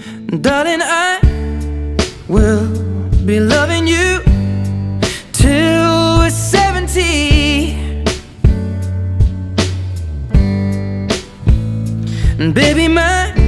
Darling, I will be loving you till we're 70. And baby, my